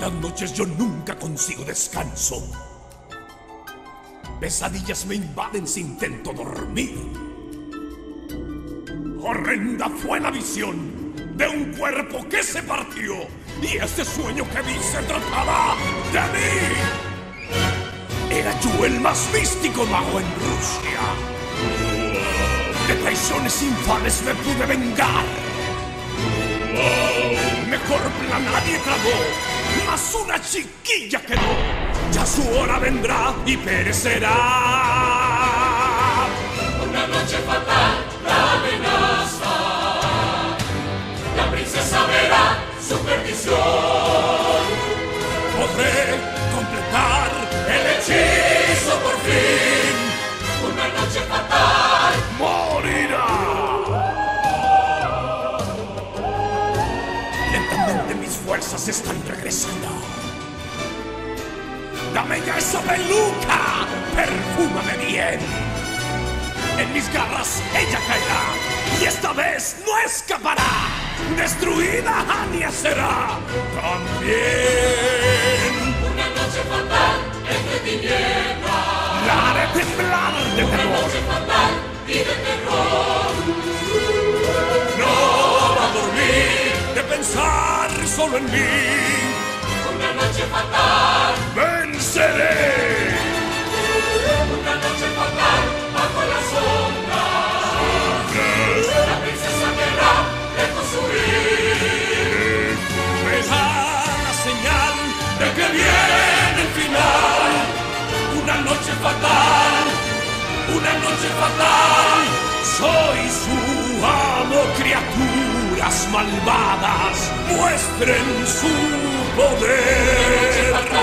las noches yo nunca consigo descanso. Pesadillas me invaden si intento dormir. Horrenda fue la visión de un cuerpo que se partió, y este sueño que vi se trataba de mí. Era yo el más místico mago en Rusia. De traiciones infames me pude vengar. Mejor plan nadie tramó, mas una chiquilla quedó. Ya su hora vendrá y perecerá. Una noche fatal, la amenaza. La princesa verá su perdición. Podré completar el hechizo por fin. Una noche fatal morirá. Lentamente mis fuerzas están regresando. Dame ya esa peluca, perfúmame bien. En mis garras ella caerá, y esta vez no escapará. Destruida Anya será también. una noche fatal entre tinieblas. La haré temblar de Una terror. noche fatal y de terror. No va a dormir de pensar solo en mí. Una noche fatal. Venceré. Una noche fatal bajo la sombra. La princesa querrá reconstruir. Me da la señal de que viene el final. Una noche fatal, una noche fatal. Soy su amo, criaturas malvadas, muestren su poder.